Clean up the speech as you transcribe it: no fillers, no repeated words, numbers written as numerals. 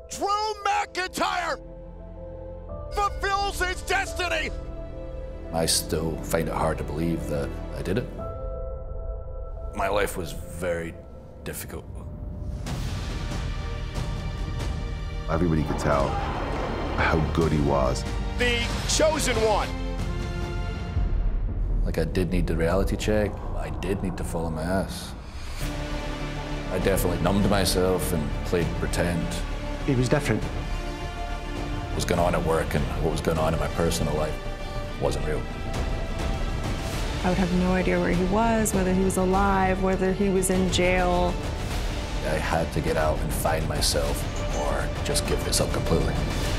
Drew McIntyre fulfills his destiny. I still find it hard to believe that I did it. My life was very difficult. Everybody could tell how good he was. The chosen one. Like, I did need the reality check. I did need to follow my ass. I definitely numbed myself and played pretend. He was different. What was going on at work and what was going on in my personal life wasn't real. I would have no idea where he was, whether he was alive, whether he was in jail. I had to get out and find myself or just give this up completely.